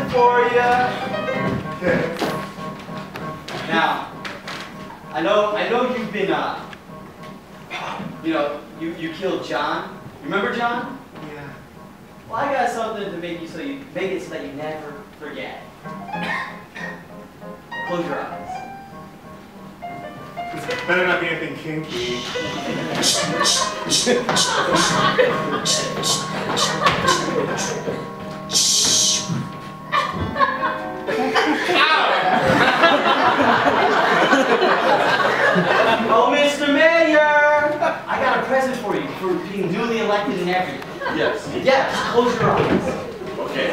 for you. Thanks. Now, I know you've been, you killed John. Remember John? Yeah. Well, I got something to make it so that you never forget. Close your eyes. This better not be anything kinky. Oh, Mr. Mayor! I got a present for you for being duly elected and everything. Yes. Yes, close your eyes. Okay.